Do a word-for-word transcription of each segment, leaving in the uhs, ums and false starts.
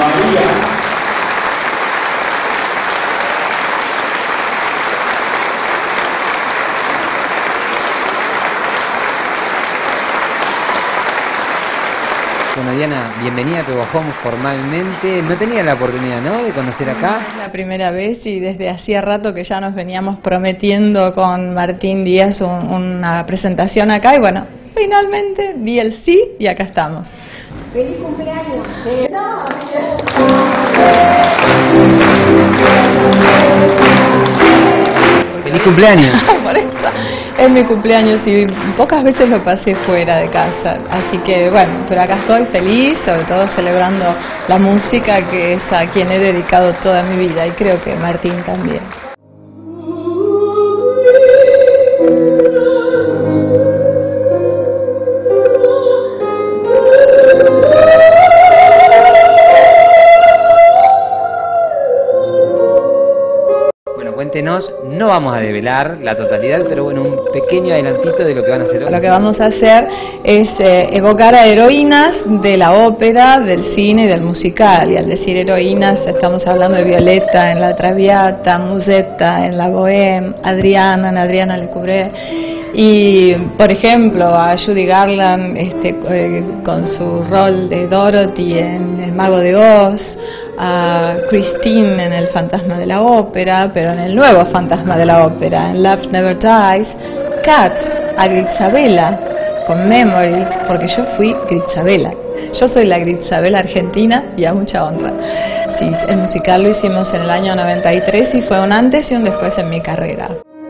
María. Bueno, Diana, bienvenida a Peguajón formalmente. No tenía la oportunidad, ¿no?, de conocer acá. Es la primera vez y desde hacía rato que ya nos veníamos prometiendo con Martín Díaz un, una presentación acá y bueno, finalmente di el sí y acá estamos. ¡Feliz cumpleaños! ¿Eh? No. ¡Feliz cumpleaños! Por eso es mi cumpleaños y pocas veces lo pasé fuera de casa, así que bueno, pero acá estoy feliz, sobre todo celebrando la música, que es a quien he dedicado toda mi vida, y creo que Martín también. Cuéntenos, no vamos a develar la totalidad, pero bueno, un pequeño adelantito de lo que van a hacer hoy. Lo que vamos a hacer es eh, evocar a heroínas de la ópera, del cine y del musical. Y al decir heroínas estamos hablando de Violeta en La Traviata, Musetta en La Bohème, Adriana en Adriana Lecouvreur. Y, por ejemplo, a Judy Garland este, eh, con su rol de Dorothy en El Mago de Oz, a Christine en El Fantasma de la Ópera, pero en el nuevo Fantasma de la Ópera, en Love Never Dies, Cats, a Gritzabela con Memory, porque yo fui Gritzabela. Yo soy la Gritzabela argentina y a mucha honra. Sí, el musical lo hicimos en el año noventa y tres y fue un antes y un después en mi carrera.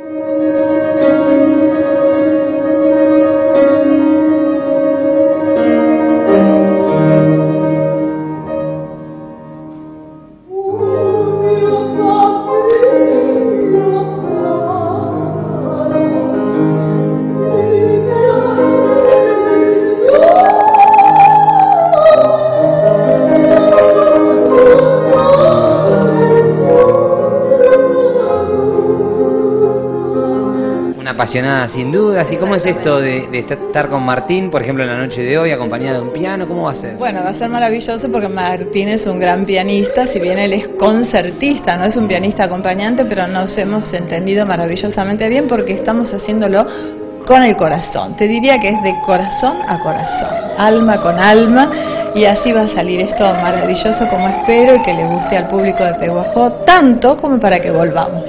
Apasionada sin dudas. ¿Y cómo es esto de, de estar con Martín, por ejemplo, en la noche de hoy, acompañada de un piano? ¿Cómo va a ser? Bueno, va a ser maravilloso porque Martín es un gran pianista, si bien él es concertista, no es un pianista acompañante, pero nos hemos entendido maravillosamente bien porque estamos haciéndolo con el corazón. Te diría que es de corazón a corazón, alma con alma, y así va a salir esto maravilloso como espero y que le guste al público de Peguajó, tanto como para que volvamos.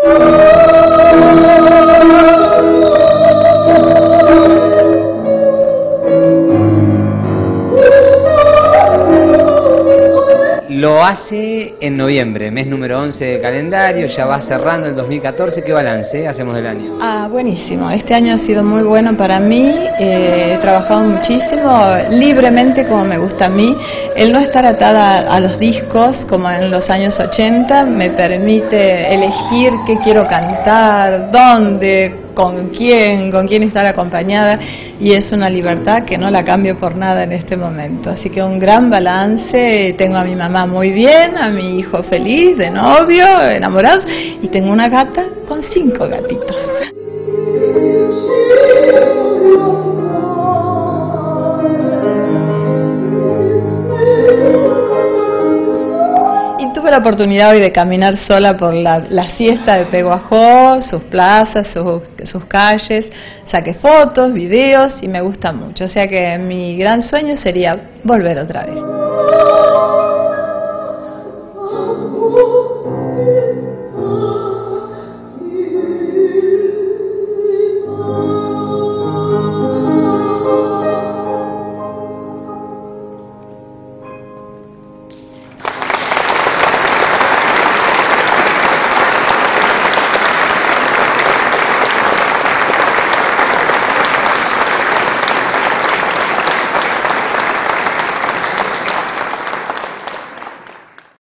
Lo hace en noviembre, mes número once del calendario, ya va cerrando el dos mil catorce. ¿Qué balance hacemos del año? Ah, buenísimo. Este año ha sido muy bueno para mí. Eh, he trabajado muchísimo, libremente como me gusta a mí. El no estar atada a los discos como en los años ochenta me permite elegir qué quiero cantar, dónde, con quién, con quién estar acompañada, y es una libertad que no la cambio por nada en este momento. Así que un gran balance. Tengo a mi mamá muy bien, a mi hijo feliz, de novio, enamorados, y tengo una gata con cinco gatitos. Tuve la oportunidad hoy de caminar sola por la, la siesta de Peguajó, sus plazas, sus, sus calles, saqué fotos, videos y me gusta mucho. O sea que mi gran sueño sería volver otra vez.